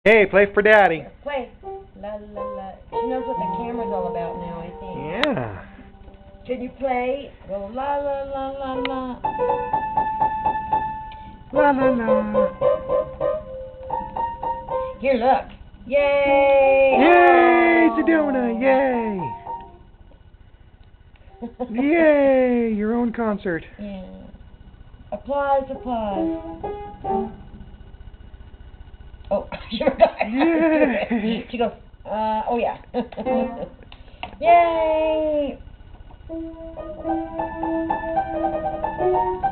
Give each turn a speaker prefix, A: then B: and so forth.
A: Hey, play for Daddy.
B: Play. La la la. She knows what the camera's all about now, I think.
A: Yeah.
B: Can you play? Go la la la la la. La la la. Here, look. Yay!
A: Yay, Sedona! Yay! Yay! Your own concert.
B: Yeah. Applause, applause. Oh, she forgot.
A: Yay!
B: She goes, oh yeah. Yay!